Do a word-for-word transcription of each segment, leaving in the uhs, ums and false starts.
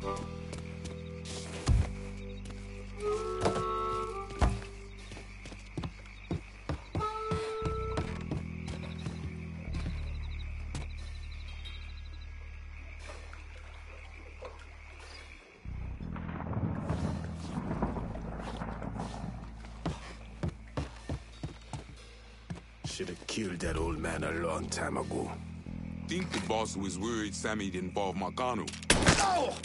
Should have killed that old man a long time ago. Think the boss was worried Sammy'd involve Marcano. Oh!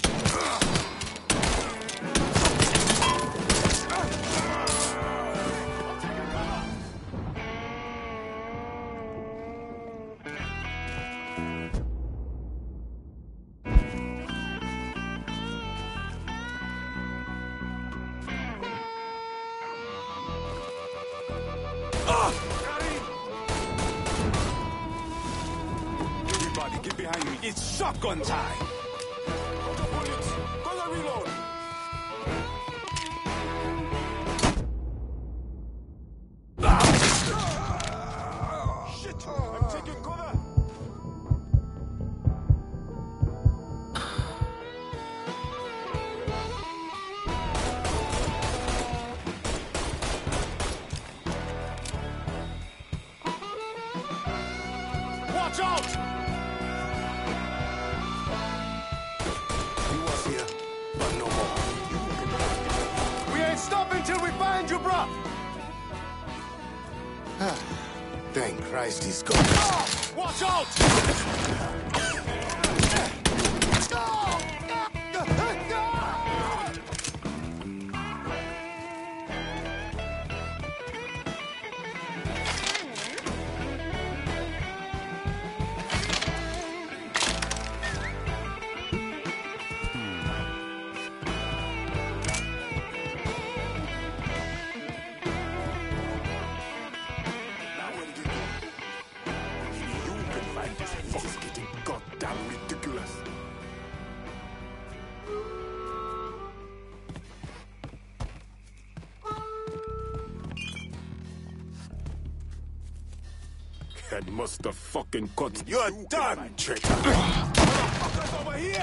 Get behind me. It's shotgun time! Go bullets. Go to reload. Shit! I'm taking cover! Watch out! Until we find you, bruh! Thank Christ he's gone. Oh, watch out! That must have fucking cut. You're done, traitor. Motherfuckers over here!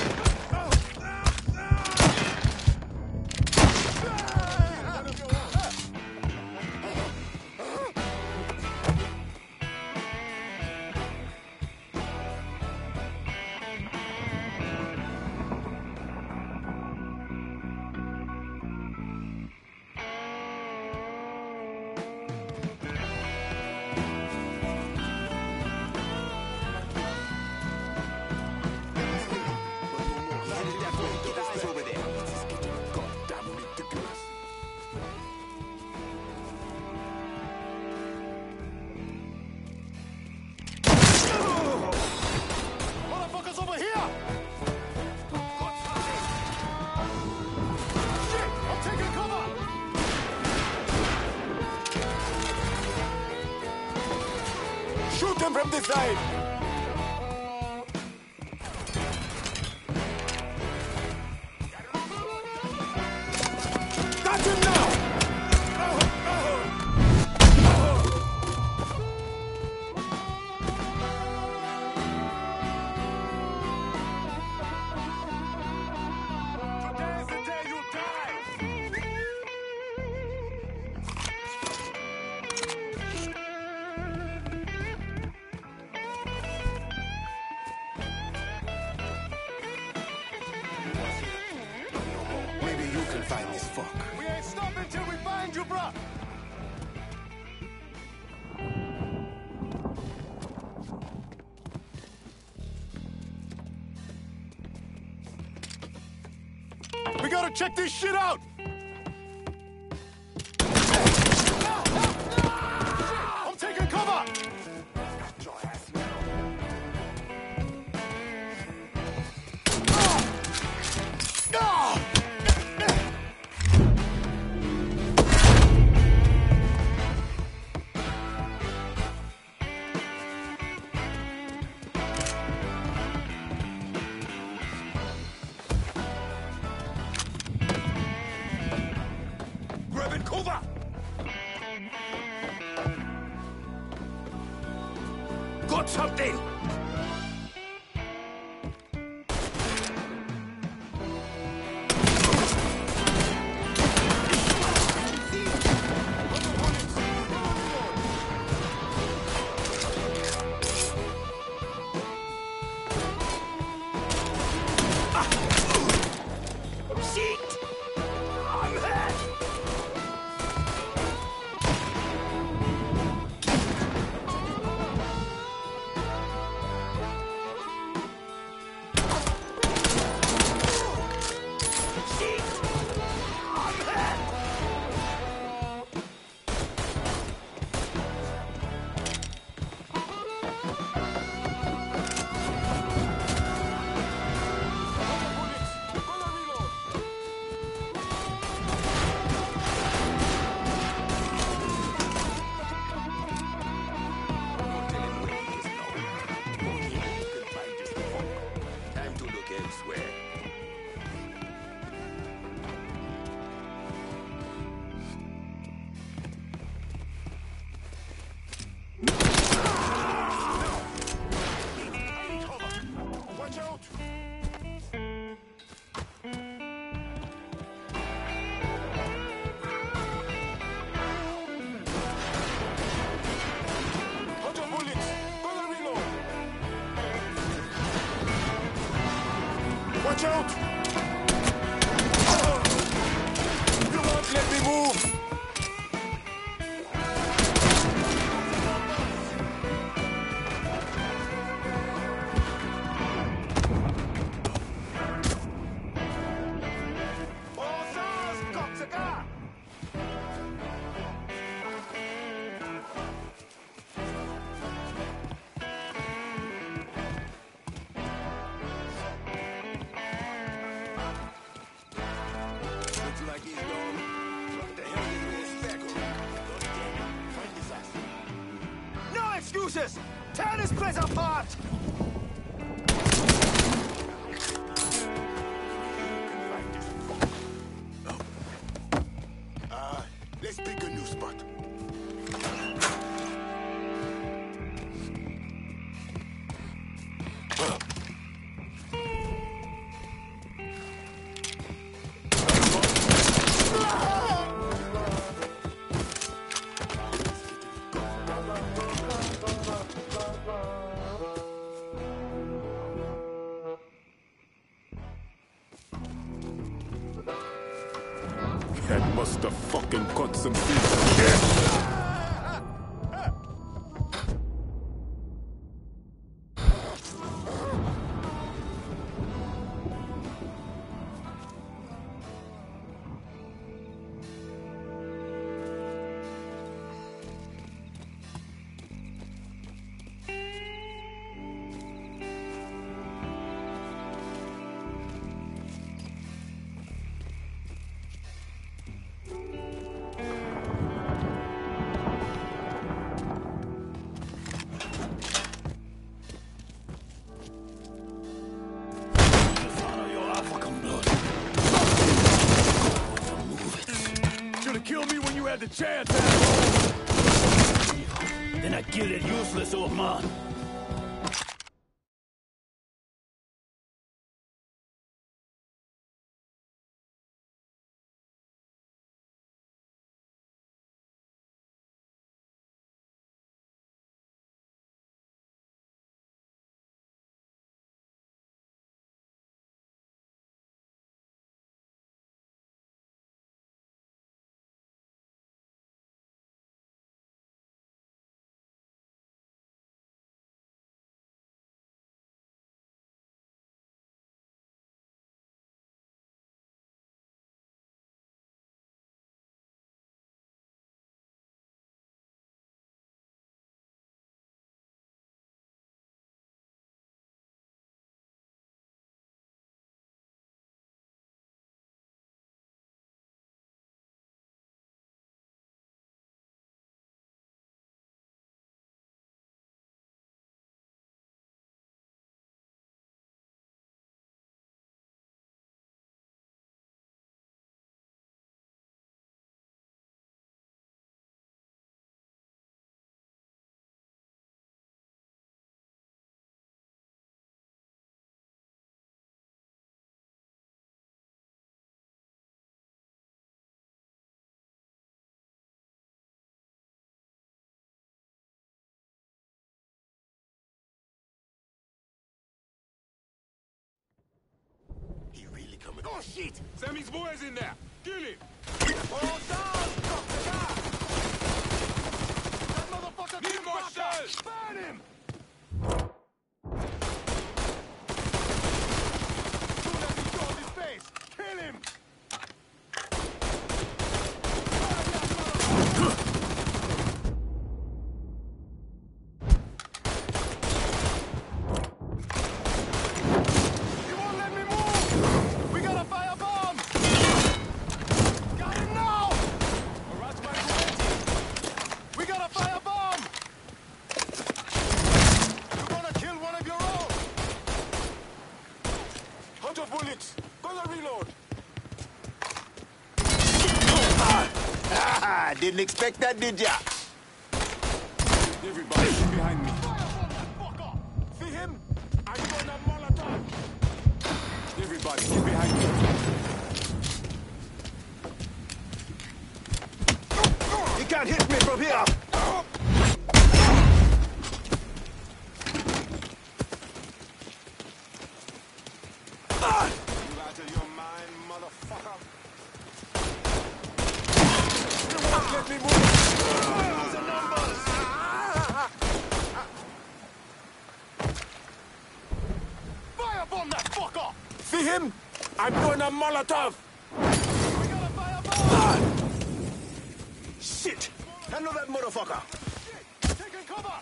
Shoot him from this side! Got him now! Today's the day you die! Maybe you can find this fuck. We ain't stopping till we find you, bruh! We gotta check this shit out! I'm taking cover! Grabbing cover! Got something! Watch out! You won't let me move! Excuses! Tear this place apart! Uh, let's pick a new spot. That must have fucking cut some teeth. Yeah. Kill me when you had the chance, asshole! Then I kill that useless old man. He really coming. Oh, shit! Sammy's boy's in there! Kill him! All down! That motherfucker Leave came my back cell! up! Burn him! Soon as he shows his face, kill him! He won't let me move! We got a firebomb! Got him now! We got a firebomb! You're gonna kill one of your own! Out of bullets. Gonna reload. Ah, didn't expect that, did ya? Everybody, get behind me. Firebomb that fucker! See him? I'm gonna Molotov! Everybody, get behind me. He can't hit me from here. Ah! him? I'm doing a Molotov! We got a firebomb! Shit! Handle that motherfucker! Taking cover!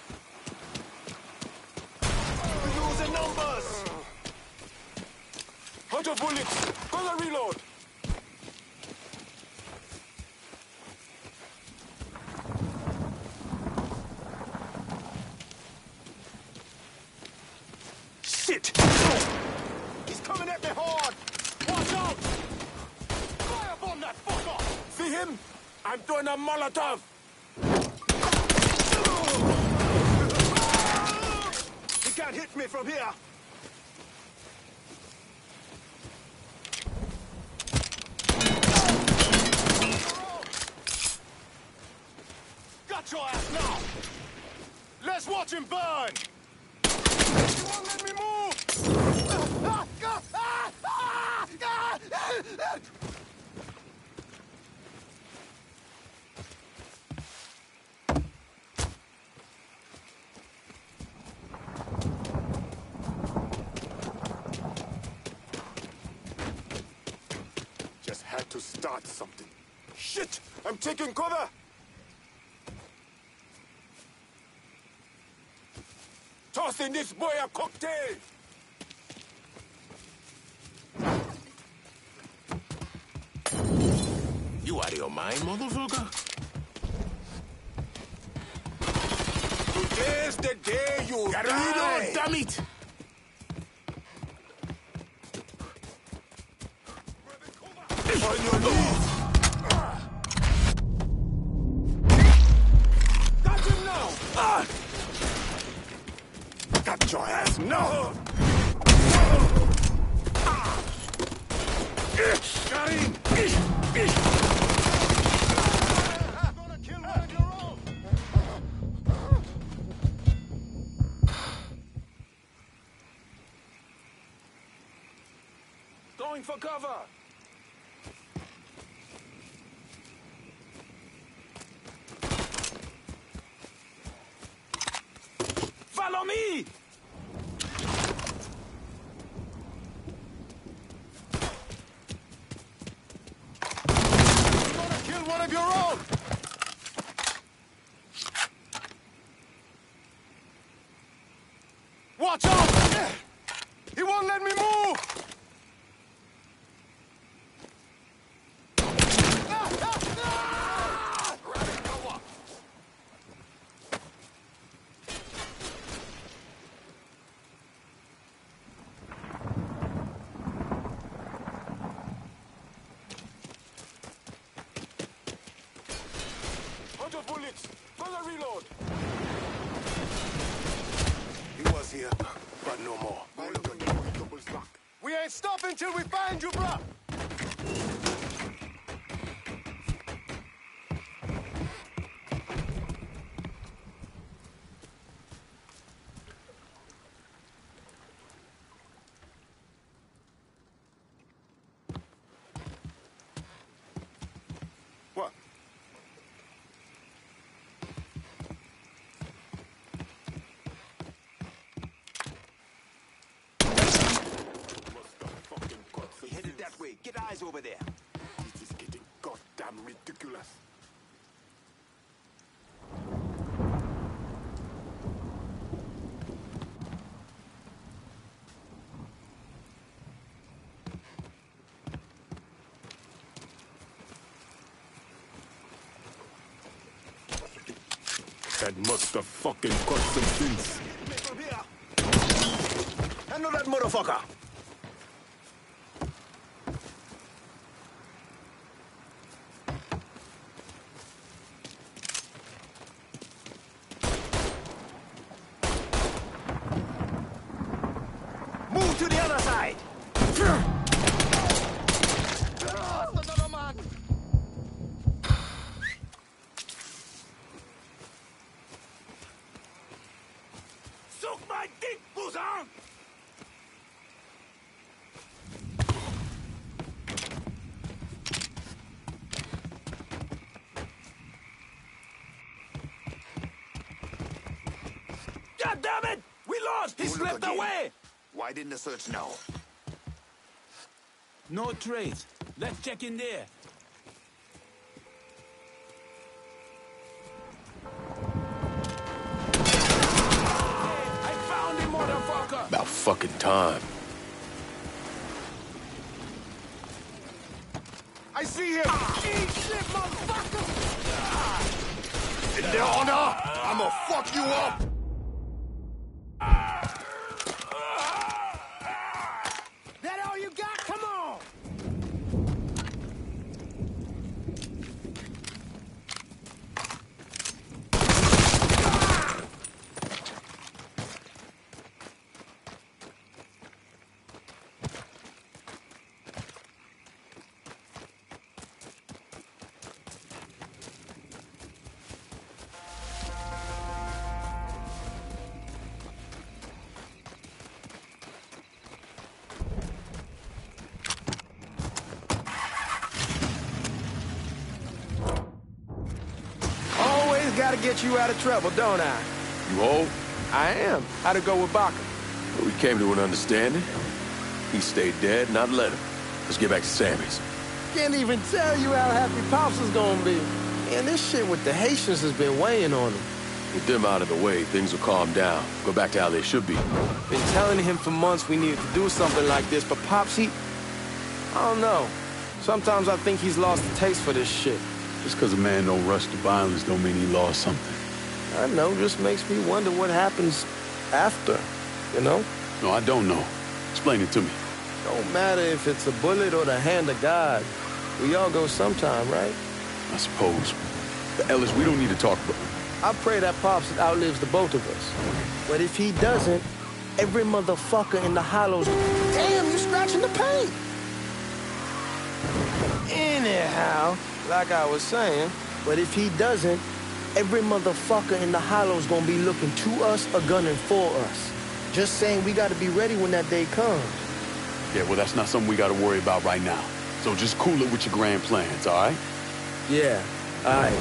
We're losing numbers! Out of bullets! Gonna reload! Shit! He's coming at me hard! Watch out! Firebomb that fucker! See him? I'm doing a Molotov! He can't hit me from here! Got your ass now! Let's watch him burn! You won't let me move! Ah, ah, ah, ah, ah, ah. Just had to start something. Shit! I'm taking cover! Tossing this boy a cocktail! You out of your mind, motherfucker? Today's the day you Gotta die! reload, damn it! On your knees! Got him now! Ah! Got your ass now! Got him! I'm gonna kill one of your own! Going for cover! Follow me! I'm gonna kill one of your own! Watch out! He won't let me move! Ah, ah, ah! Rabbit cover! Out of bullets! Gonna reload! He was here, but no more. We ain't stopping till we find you, bruh! What? He headed that way. Get eyes over there. This is getting goddamn ridiculous. That must have fucking cut some sense. Hit me from here. Handle that motherfucker. Move to the other side. Lost another man! Suck my dick, Busan! God damn it! We lost! He Don't look slipped again. away! Why didn't the search know? No trace. Let's check in there. I found him, motherfucker! About fucking time. I see him! Eat shit, motherfucker! In there, Honor! I'ma fuck you up! That all you got? Come on! Gotta get you out of trouble, don't I? You old? I am. How'd it go with Baca? We came to an understanding. He stayed dead, and I'd let him. Let's get back to Sammy's. Can't even tell you how happy Pops is gonna be. Man, this shit with the Haitians has been weighing on him. With them out of the way, things will calm down. Go back to how they should be. Been telling him for months we needed to do something like this, but Pops, he... I don't know. Sometimes I think he's lost the taste for this shit. Just because a man don't rush to violence don't mean he lost something. I know, just makes me wonder what happens after, you know? No, I don't know. Explain it to me. Don't matter if it's a bullet or the hand of God. We all go sometime, right? I suppose. But Ellis, we don't need to talk about... I pray that Pops outlives the both of us. But if he doesn't, every motherfucker in the hollows... Damn, you're scratching the paint! Anyhow... Like I was saying, but if he doesn't, every motherfucker in the hollow's gonna be looking to us or gunning for us. Just saying we gotta be ready when that day comes. Yeah, well, that's not something we gotta worry about right now. So just cool it with your grand plans, all right? Yeah, all right.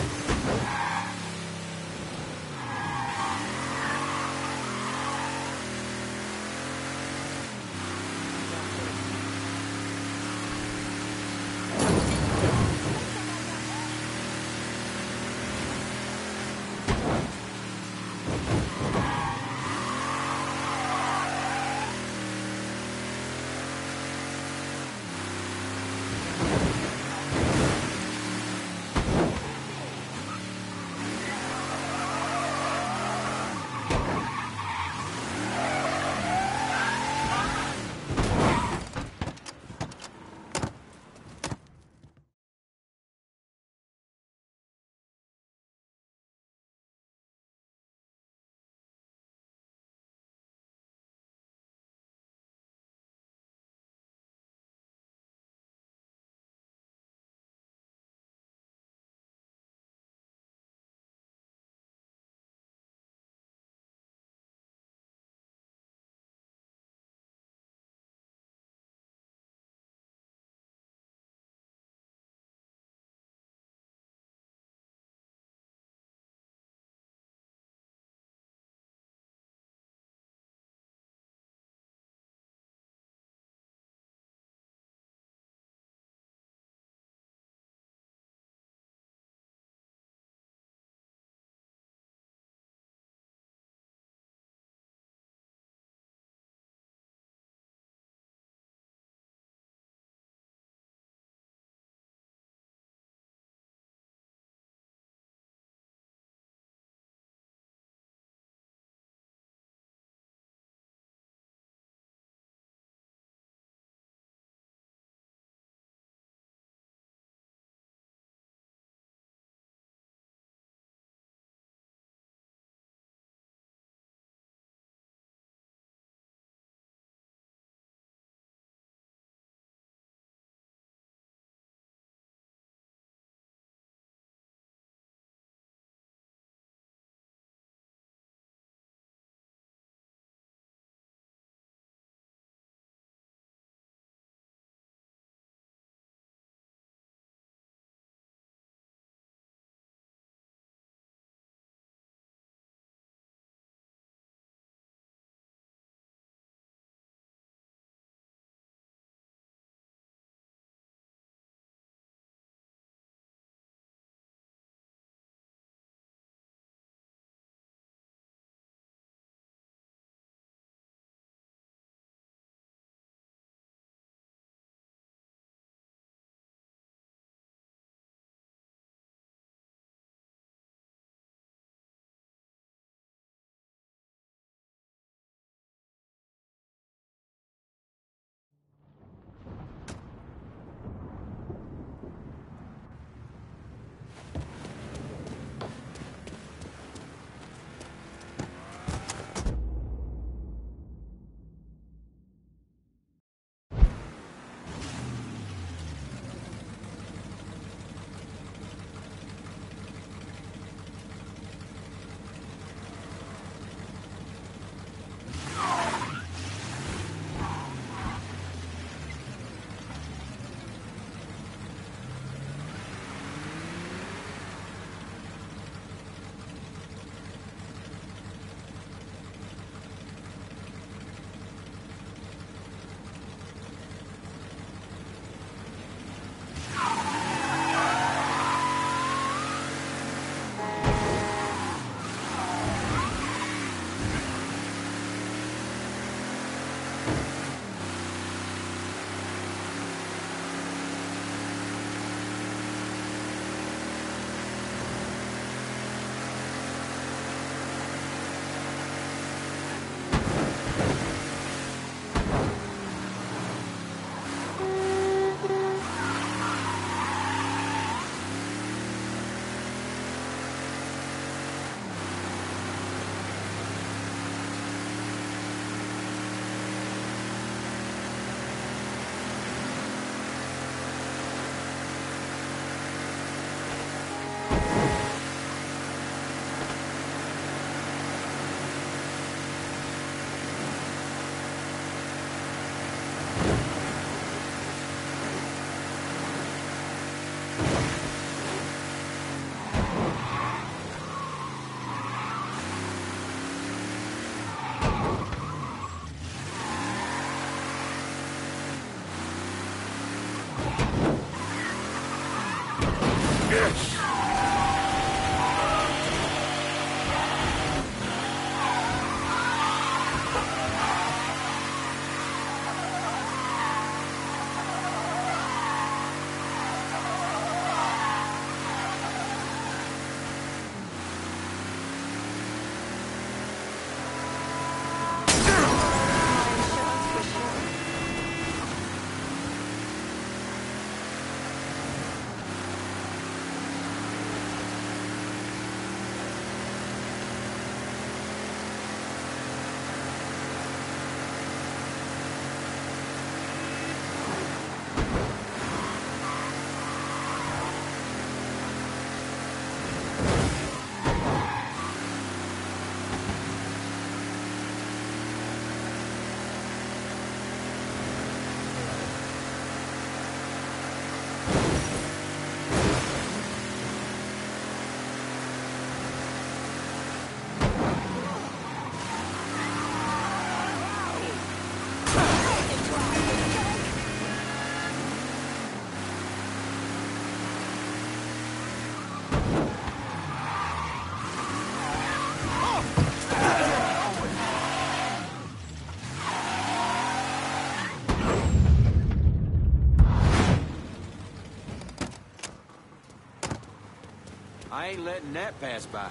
I ain't letting that pass by.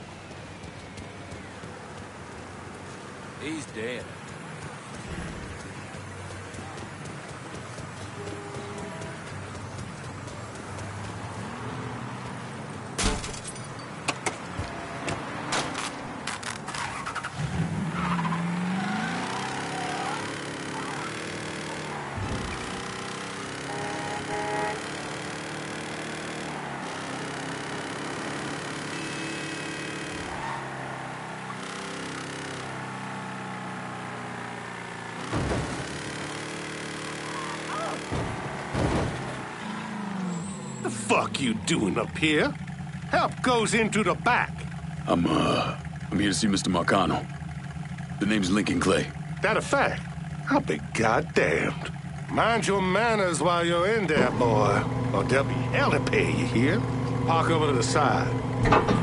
He's dead. The fuck you doing up here? Help goes into the back. I'm, uh, I'm here to see Mister Marcano. The name's Lincoln Clay. That a fact? I'll be goddamned. Mind your manners while you're in there, boy, or there'll be hell to pay, you hear? Park over to the side.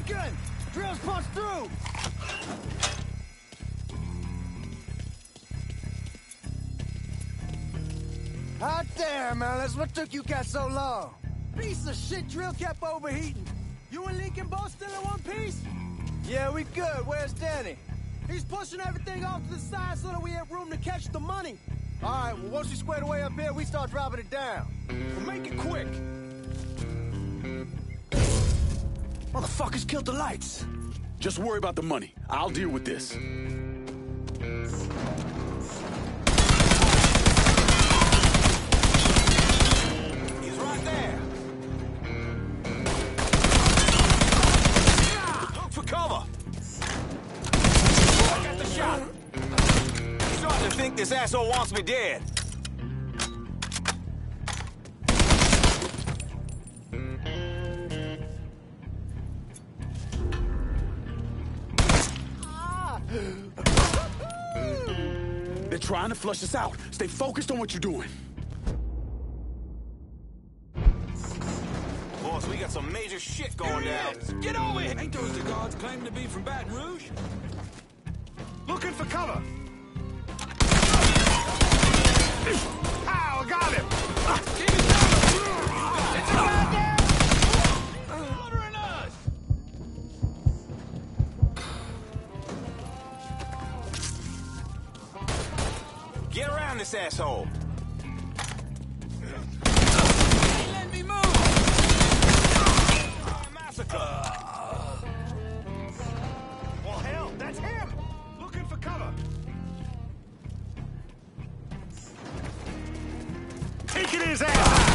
Broken! Drill's punched through! Hot damn, Alice. What took you guys so long? Piece of shit drill kept overheating. You and Lincoln both still in one piece? Yeah, we good. Where's Danny? He's pushing everything off to the side so that we have room to catch the money. All right, well, once we squared away up here, we start dropping it down. Well, make it quick. Motherfuckers killed the lights. Just worry about the money. I'll deal with this. He's right there. Look for cover. I got the shot. I'm starting to think this asshole wants me dead. They're trying to flush us out. Stay focused on what you're doing. Boss, we got some major shit going down. Get over here! Ain't those the guards claim to be from Baton Rouge? Looking for cover. Ow, got him! Keep it down! It's a goddamn... Ordering us! Get around this asshole. Hey, let me move! Ah, massacre! Well, hell, that's him! Looking for cover. Taking his ass out!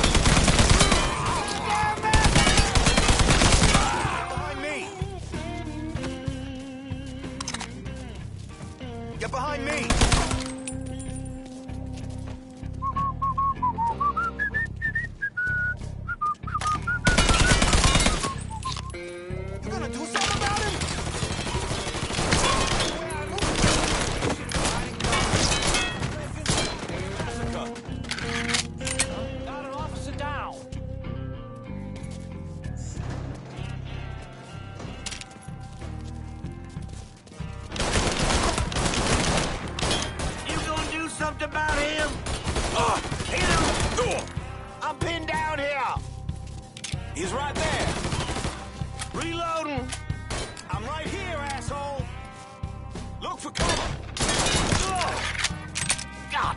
Behind me! Get behind me! You gonna do something about him? Got an officer down. You gonna do something about him? Uh, hit him! I'm pinned down here! He's right there! Reloading! I'm right here, asshole! Look for cover! Ugh. God!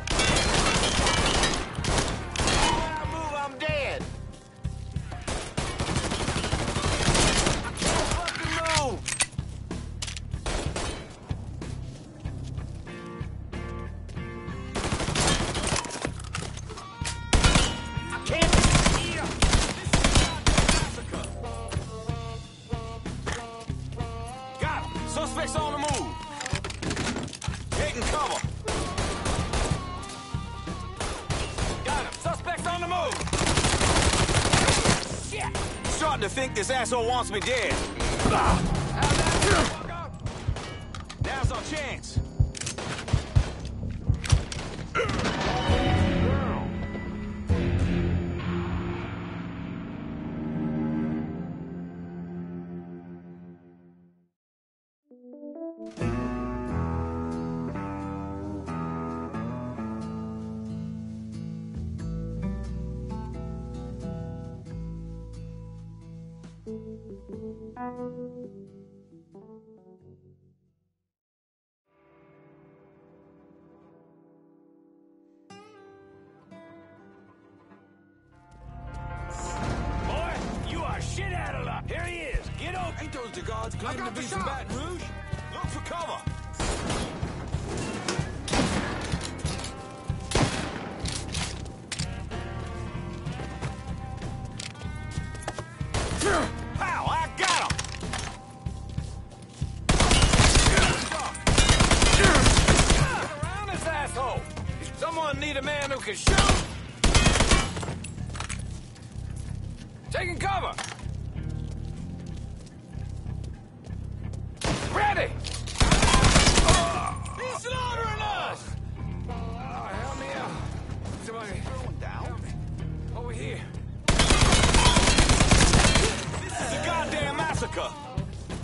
When I move, I'm dead! I can't fucking move! I can't hear! This is a massacre! Got him! Suspect's on the move! Taking cover! Got him! Suspect's on the move! Shit! Starting to think this asshole wants me dead. Now's our chance. Boy, you are shit out of luck. Here he is. Get over. Ain't those the guards claim to got be the from shot. Baton Rouge? Look for cover. Pow! I got him! Get around this asshole! Someone need a man who can shoot! Taking cover! Ready! He's slaughtering us! Oh, help me out. Somebody. Down. Over here. This is a goddamn massacre!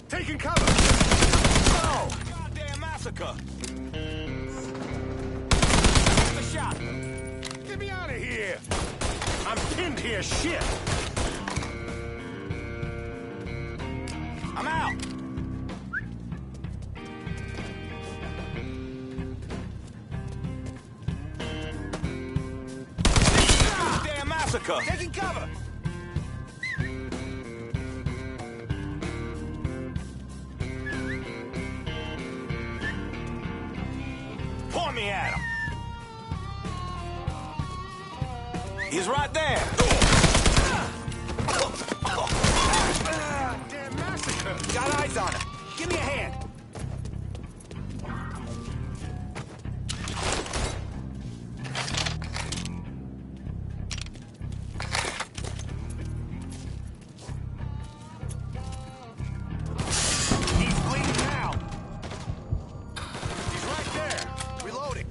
Taking cover! Oh! Goddamn massacre! The shot! Get me out of here! I'm pinned here, shit! I'm out! Goddamn massacre! Taking cover! Point me at him! He's right there! Damn massacre! Got eyes on him! Give me a hand! He's bleeding now! He's right there! Reloading!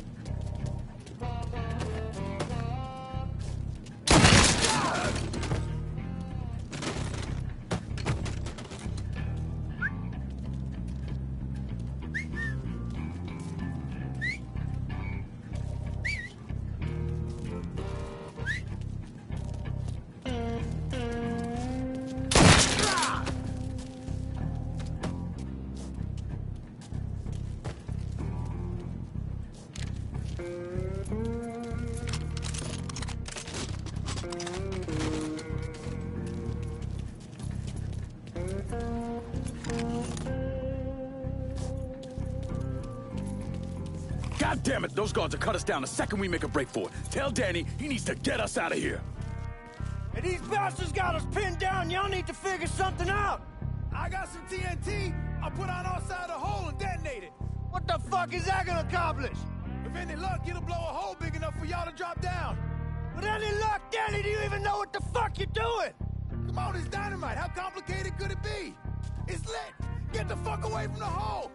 God damn it, those guards will cut us down the second we make a break for it. Tell Danny he needs to get us out of here. Hey, these bastards got us pinned down. Y'all need to figure something out. I got some T N T. I'll put on outside the hole and detonate it. What the fuck is that gonna accomplish? If any luck, it'll blow a hole big enough for y'all to drop down. With any luck, Danny, do you even know what the fuck you're doing? Come on, it's dynamite. How complicated could it be? It's lit. Get the fuck away from the hole.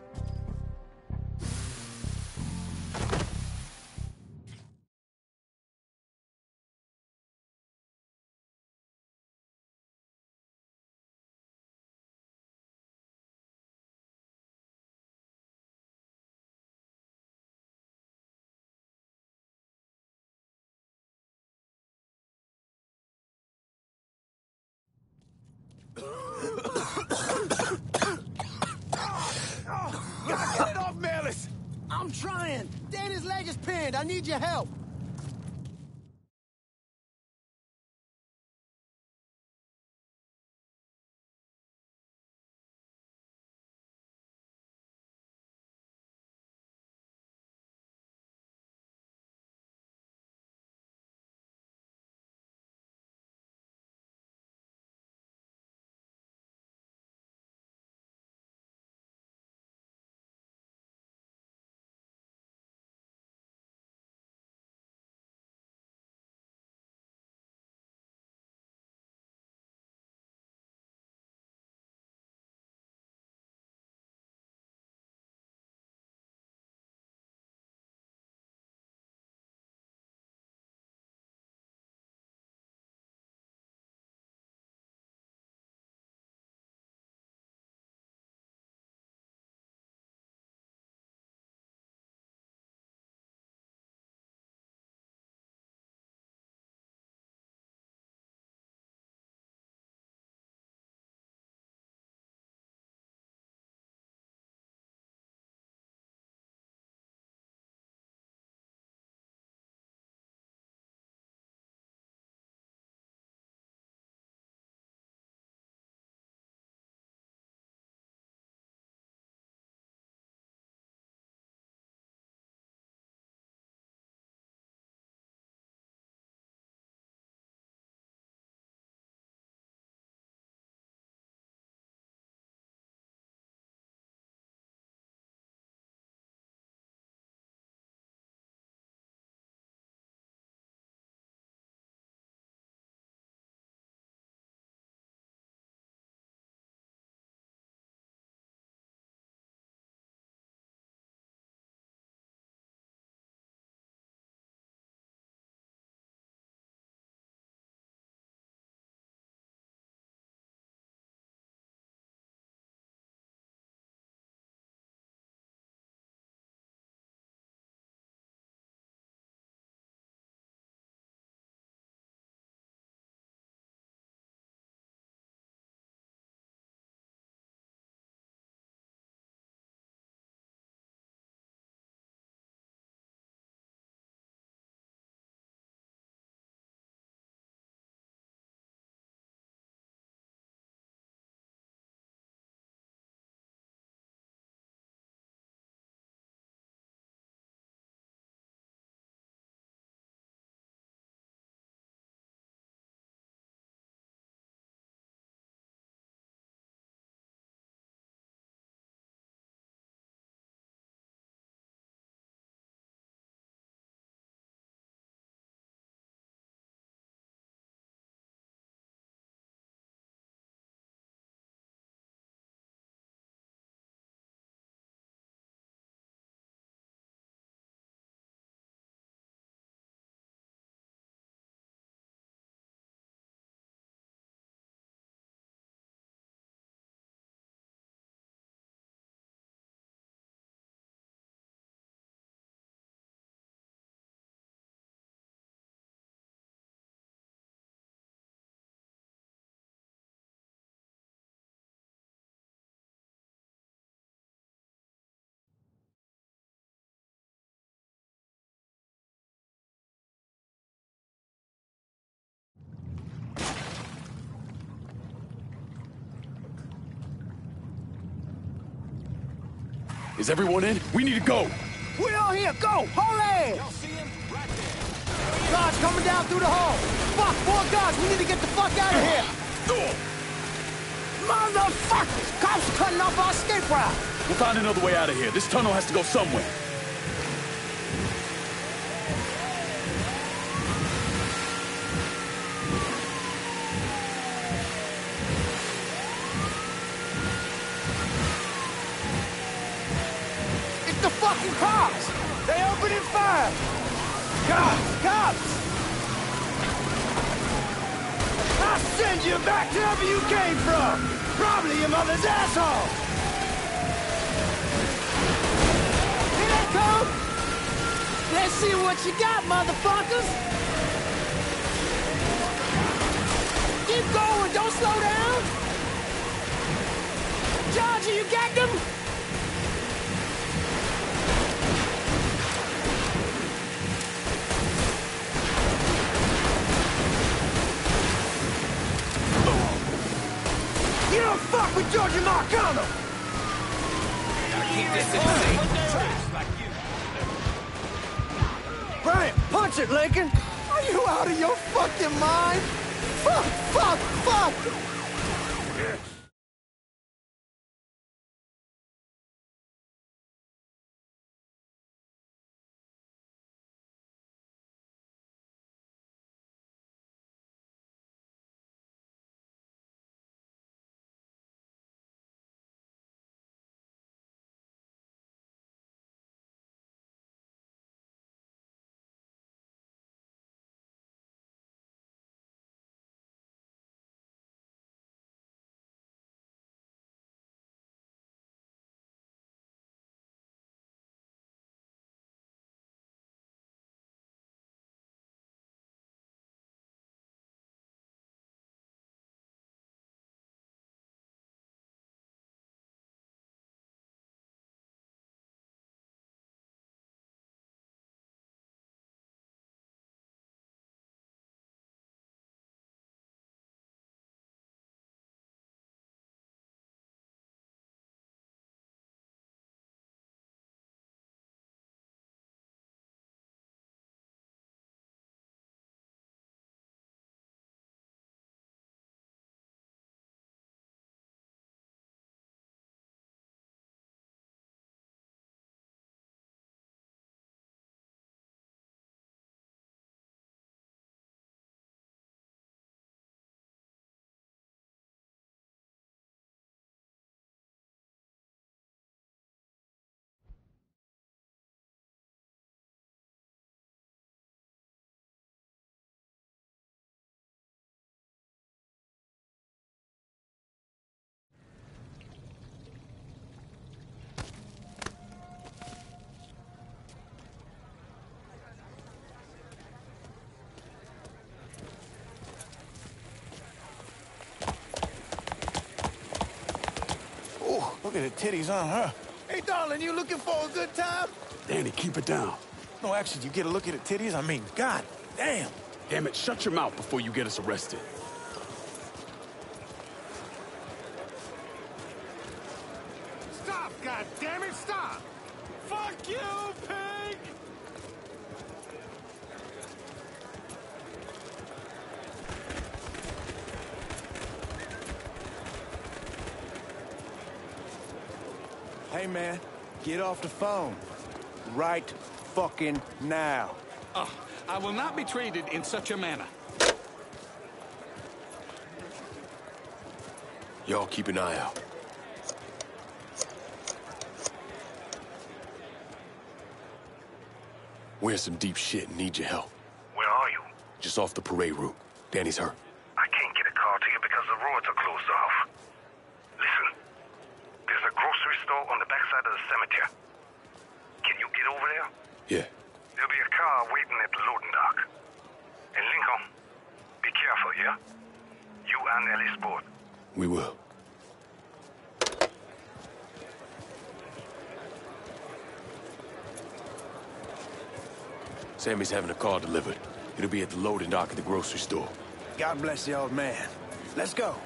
Gotta get it off, Melis. I'm trying. Danny's leg is pinned. I need your help. Is everyone in? We need to go. We all here, go! Hurry! Y'all see him? Right there. Guards coming down through the hall! Fuck, more guards! We need to get the fuck out of here! Motherfuckers! Cops cutting off our escape route! We'll find another way out of here. This tunnel has to go somewhere. It's the fucking cops! They opening fire! Cops! Cops! I'll send you back to wherever you came from! Probably your mother's asshole! Here they come! Let's see what you got, motherfuckers! Keep going, don't slow down! Georgia, you got them? You don't fuck with Georgia Marcano! Keep this in safe. Like you. Brian, punch it, Lincoln! Are you out of your fucking mind? Fuck, fuck, fuck! Look at the titties on her. Hey, darling, you looking for a good time? Danny, keep it down. No, actually, you get a look at the titties? I mean, god damn. Damn it, shut your mouth before you get us arrested. Stop, god damn it, stop! Fuck you, pig! Hey, man, get off the phone. Right fucking now. Oh, I will not be treated in such a manner. Y'all keep an eye out. We're in some deep shit and need your help. Where are you? Just off the parade route. Danny's hurt. I can't get a car to you because the roads are closed off. Listen, there's a grocery store on the backside of the cemetery. Can you get over there? Yeah. There'll be a car waiting at the loading dock. And Lincoln, be careful, yeah? You and Ellis both. We will. Sammy's having a car delivered. It'll be at the loading dock at the grocery store. God bless the old man. Let's go.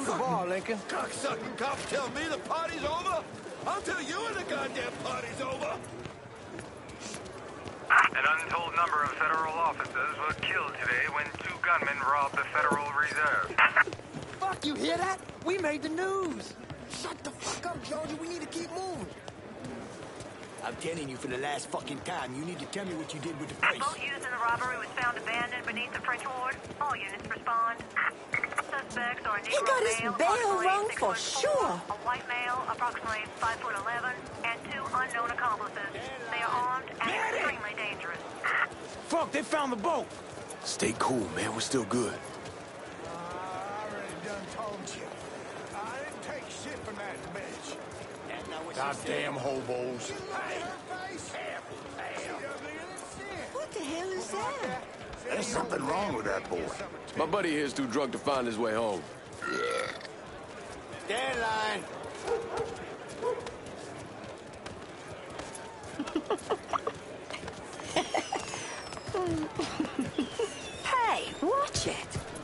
the bar, Lincoln. Cocksucking cops tell me the party's over? I'll tell you when the goddamn party's over! An untold number of federal officers were killed today when two gunmen robbed the Federal Reserve. Fuck, you hear that? We made the news. Shut the fuck up, Georgie. We need to keep moving. I'm telling you for the last fucking time, you need to tell me what you did with the place. Boat used in the robbery was found abandoned beneath the French Ward. All units respond. Suspects are a Negro He got his male, bail approximately wrong six for foot four, sure. a white male, approximately five foot eleven, and two unknown accomplices. They are armed and extremely dangerous. Fuck, they found the boat! Stay cool, man. We're still good. I already done told you. I didn't take shit from that bitch. Goddamn hobos. What the hell is that? There's something wrong with that boy. My buddy here's too drunk to find his way home. Stand line. Hey, watch it.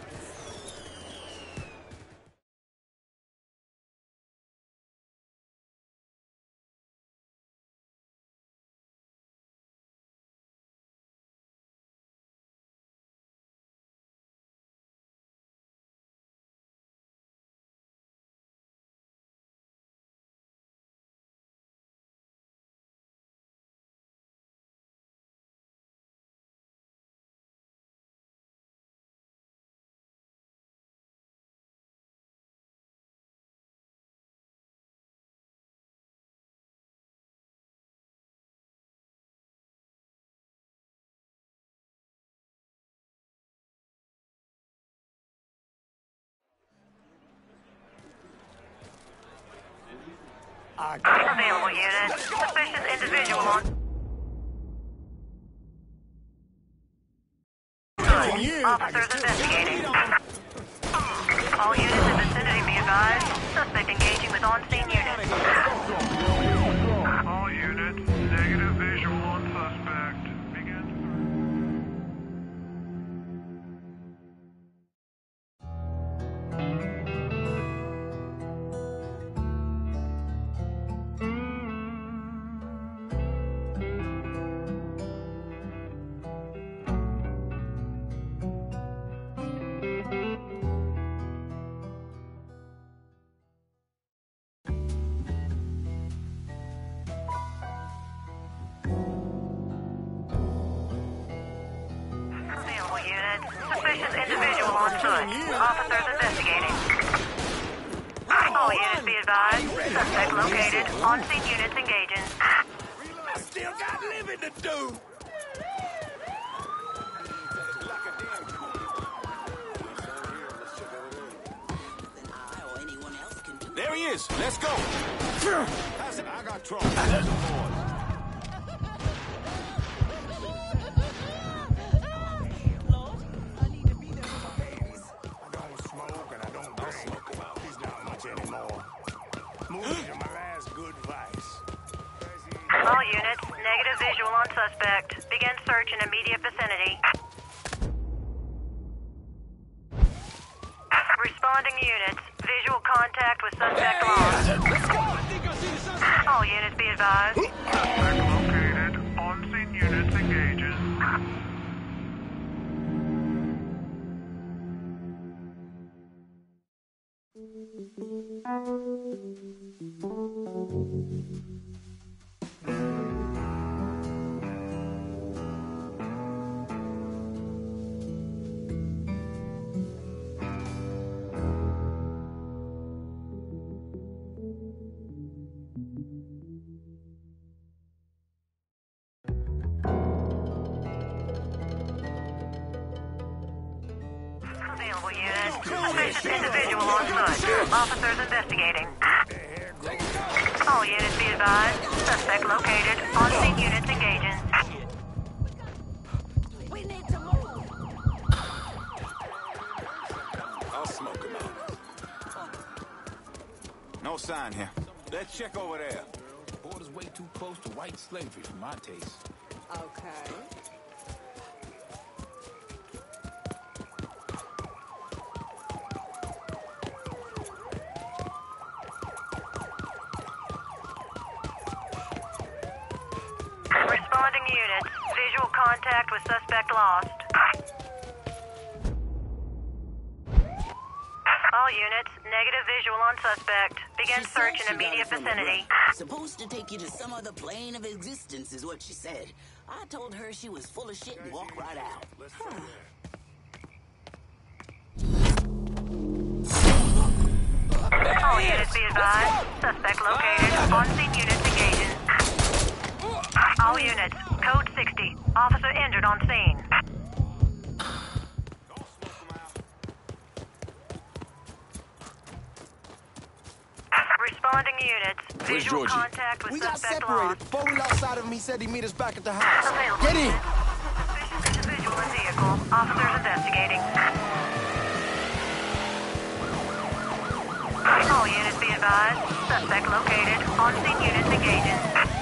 Available unit. Suspicious individual on... Officers investigating. All units in vicinity be advised. Suspect engaging with on-scene units. All units, negative visual on suspect. Begin. Available unit. Suspicious individual on foot. Officers investigating. All units be advised. Suspect located. On-scene units engaging. I still got living to do! There he is. Let's go. I got trouble. I don't smoke and I don't drink. He's not much anymore. Movies are my last good vice. All units, negative visual on suspect. Begin search in immediate vicinity. Responding units, visual contact with suspect lost. All units be advised. Suspect located. On-scene units engages. Available unit. Suspicious individual on foot. Officers investigating. All units be advised. Suspect located. On-scene units engaging. We need to move. I'll smoke him out. No sign here. Let's check over there. The border's way too close to white slavery for my taste. Okay. contact with suspect lost. All units, negative visual on suspect. Begin She said search she in got it immediate from a vicinity. brother. Supposed to take you to some other plane of existence, is what she said. I told her she was full of shit and walked right out. Huh. All units be advised. Suspect located. On-scene units engaging. All units, code sixty. Officer injured on scene. Responding units. Where's Visual Georgie? contact with We got suspect separated. lost. Before we lost sight of him, he said he'd meet us back at the house. Available Get in! units. Suspicious individual in vehicle. Officers investigating. All units be advised. Suspect located. On-scene units engaging.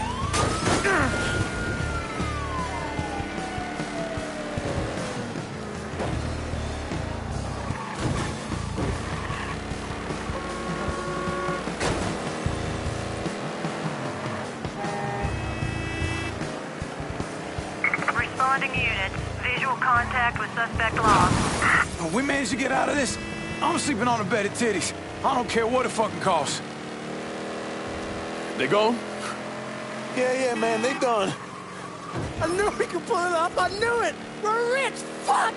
Responding units. Visual contact with suspect lost. Oh, we managed to get out of this. I'm sleeping on a bed of titties. I don't care what it fucking costs. They gone? Yeah, yeah, man, they done. I knew we could pull it off. I knew it. We're rich. Fuck.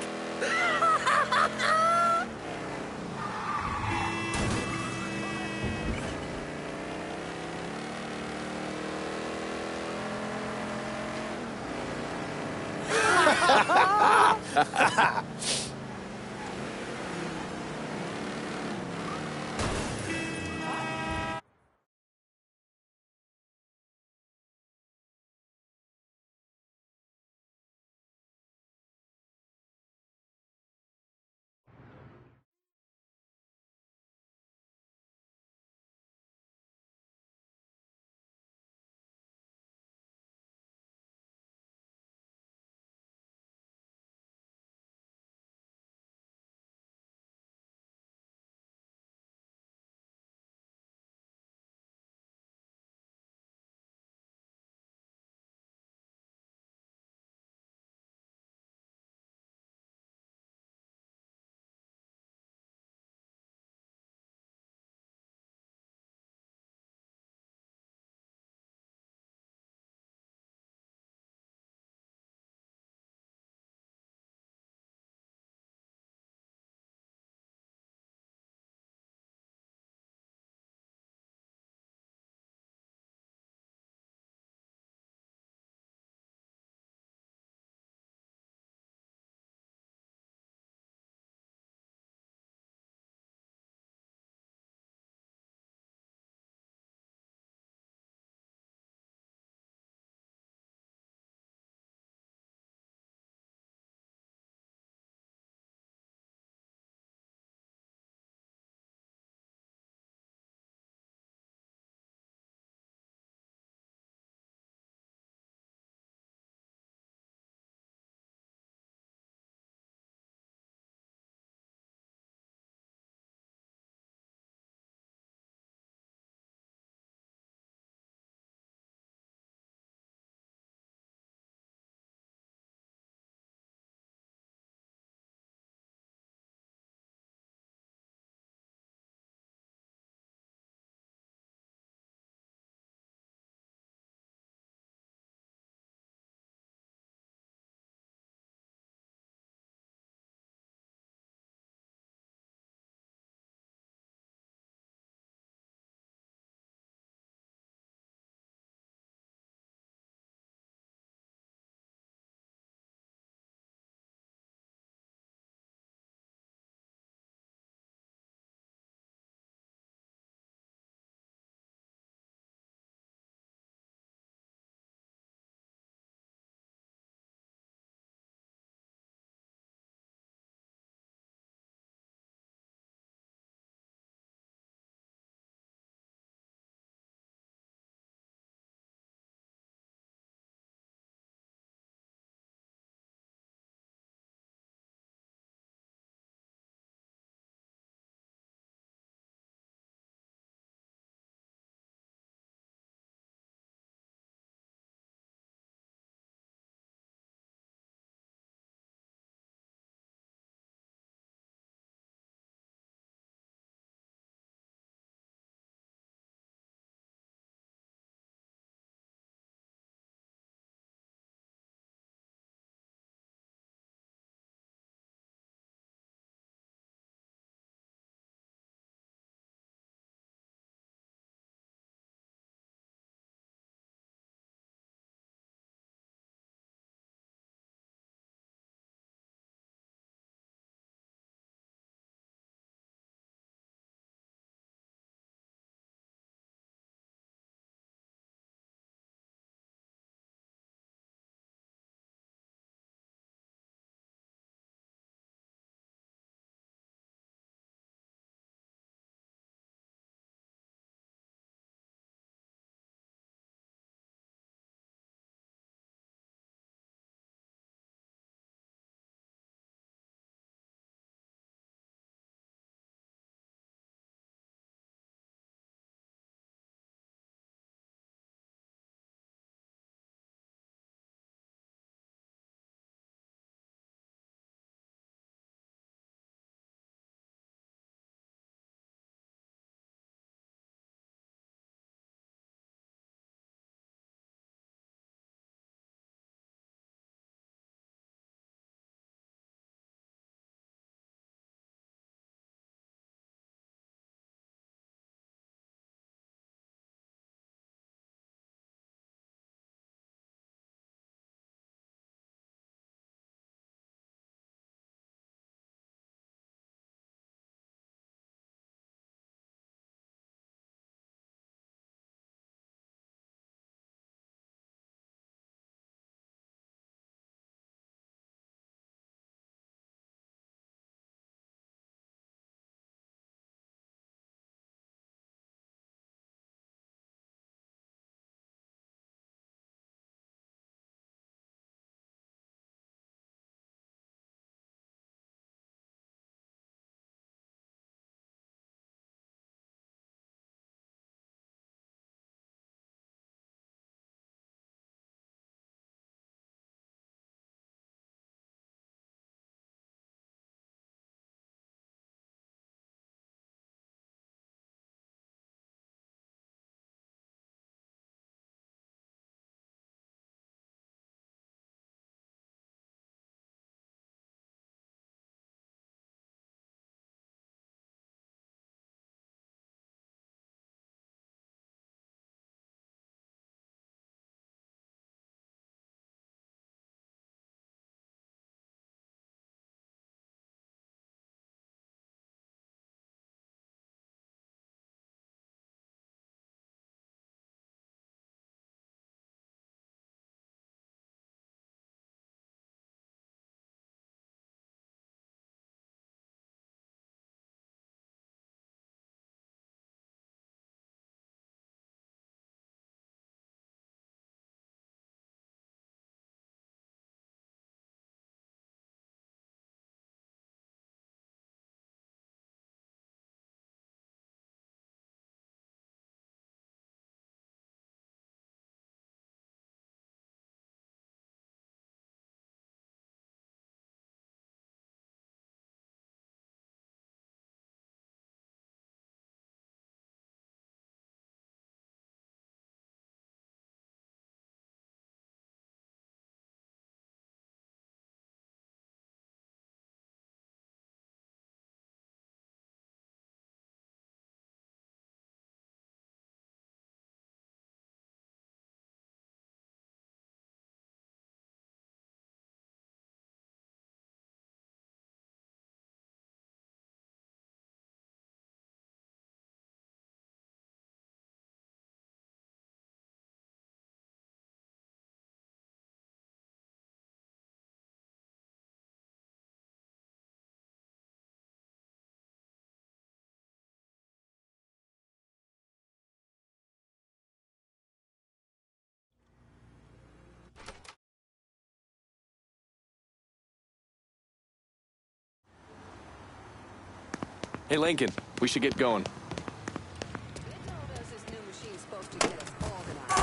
Hey, Lincoln, we should get going. They told us this new machine's supposed to get us organized.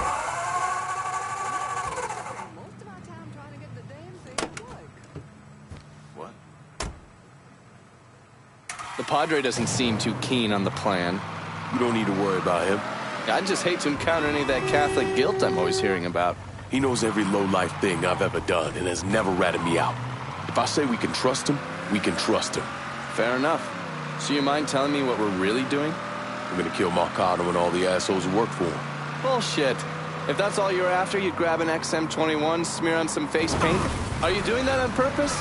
Most of our time trying to get the damn thing to work. What? The Padre doesn't seem too keen on the plan. You don't need to worry about him. I just hate to encounter any of that Catholic guilt I'm always hearing about. He knows every low-life thing I've ever done and has never ratted me out. If I say we can trust him, we can trust him. Fair enough. So you mind telling me what we're really doing? We're gonna kill Marcano and all the assholes who work for him. Bullshit. If that's all you're after, you'd grab an X M twenty-one, smear on some face paint. Are you doing that on purpose?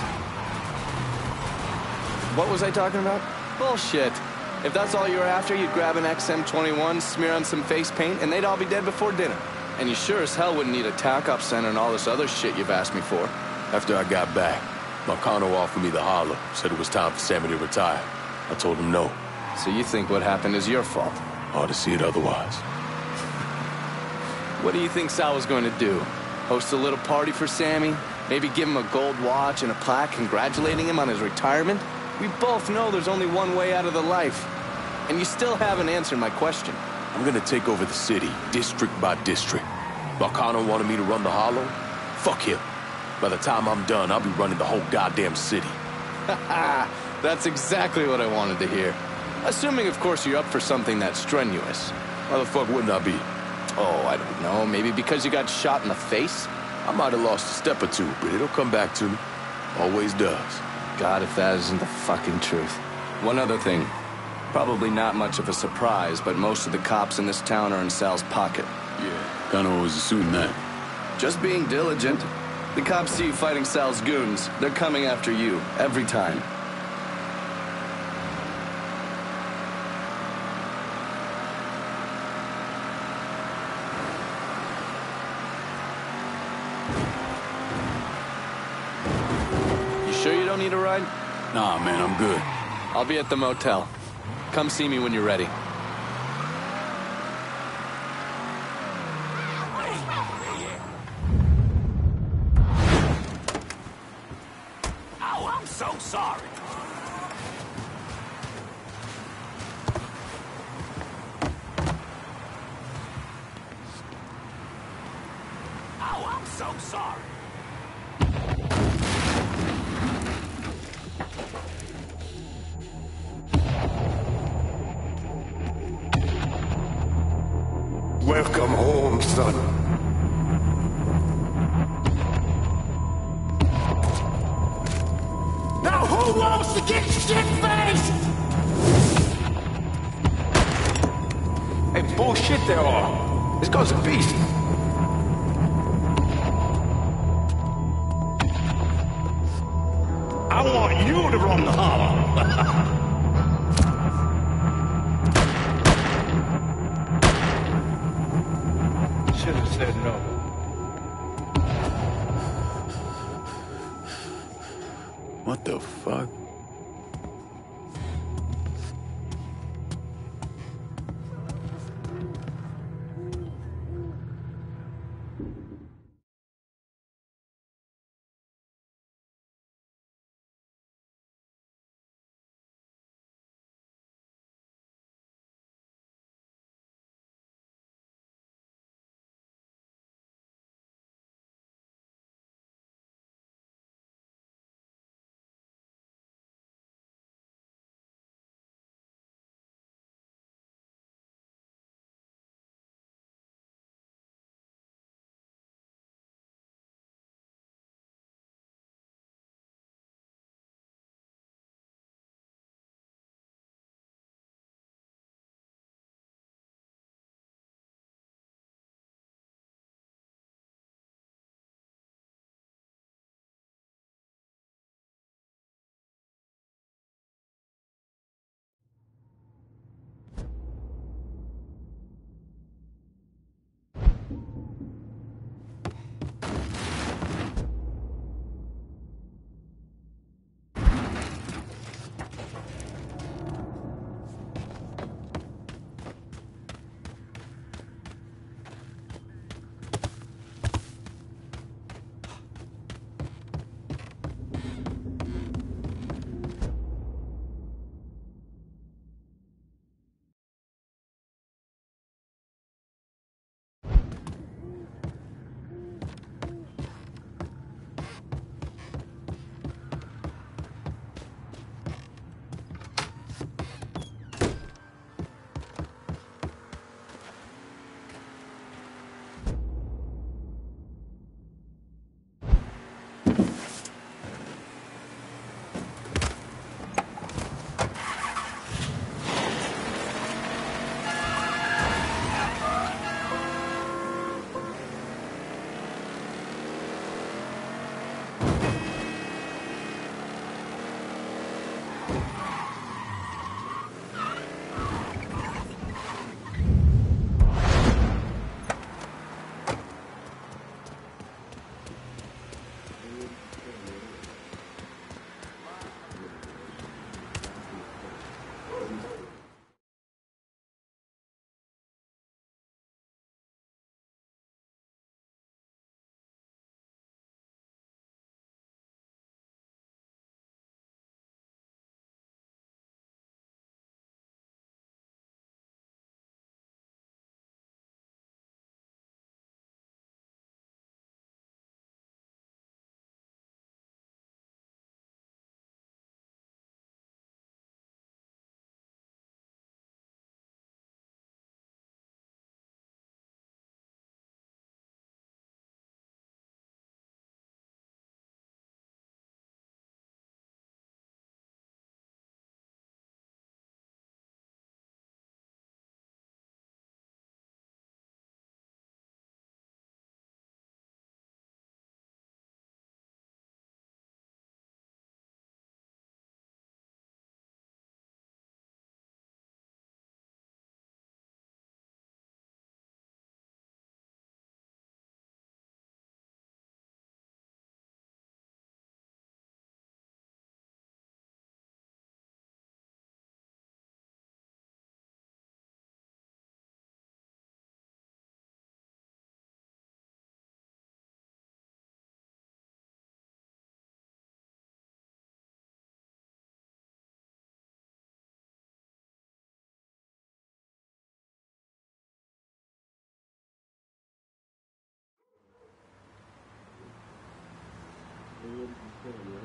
What was I talking about? Bullshit. If that's all you're after, you'd grab an X M twenty-one, smear on some face paint, and they'd all be dead before dinner. And you sure as hell wouldn't need a tac-op center and all this other shit you've asked me for. After I got back, Marcano offered me the holler, said it was time for Sammy to retire. I told him no. So you think what happened is your fault? Hard to see it otherwise. What do you think Sal was going to do? Host a little party for Sammy? Maybe give him a gold watch and a plaque congratulating him on his retirement? We both know there's only one way out of the life. And you still haven't answered my question. I'm gonna take over the city, district by district. Marcano wanted me to run the Hollow? Fuck him. By the time I'm done, I'll be running the whole goddamn city. Haha, that's exactly what I wanted to hear. Assuming, of course, you're up for something that's strenuous. Why the fuck wouldn't I be? Oh, I don't know. Maybe because you got shot in the face? I might have lost a step or two, but it'll come back to me. Always does. God, if that isn't the fucking truth. One other thing. Probably not much of a surprise, but most of the cops in this town are in Sal's pocket. Yeah, kinda always assuming that. Just being diligent. The cops see you fighting Sal's goons. They're coming after you, every time. You sure you don't need a ride? Nah, man, I'm good. I'll be at the motel. Come see me when you're ready. Oh, I'm so sorry. Oh, I'm so sorry. Welcome home, son. Now who wants to get shit-faced? Hey, bullshit they are. This goes a beast. I want you to run the Hollow. Should have said no. What the fuck? There we go.